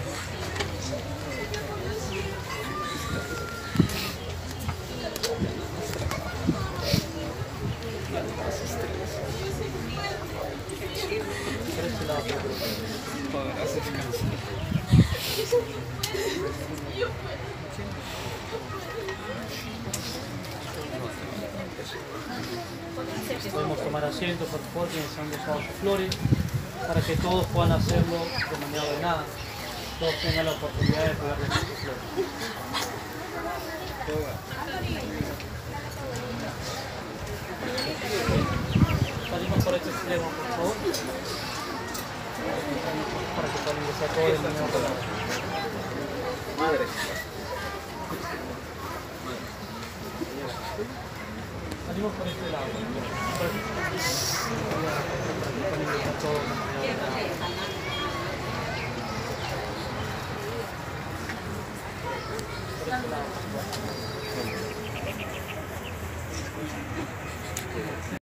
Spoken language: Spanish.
Podemos tomar asiento, por favor, quienes han dejado sus flores, para que todos puedan hacerlo de manera ordenada. Todos tengan la oportunidad de poder dejar sus flores. Salimos por este extremo, por favor. Para que puedan ingresar todos de manera ordenada. Madre. Salimos por este lado. Para que puedan ingresar todos de manera ordenada. Por este lado.